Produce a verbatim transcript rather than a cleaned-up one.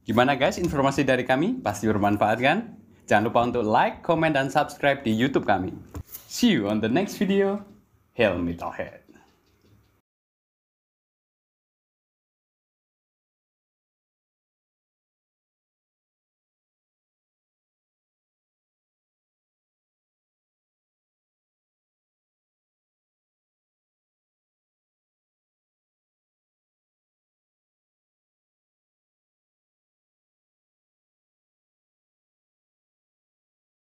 Gimana guys, informasi dari kami? Pasti bermanfaat kan? Jangan lupa untuk like, comment, dan subscribe di YouTube kami. See you on the next video. Hail Metalhead!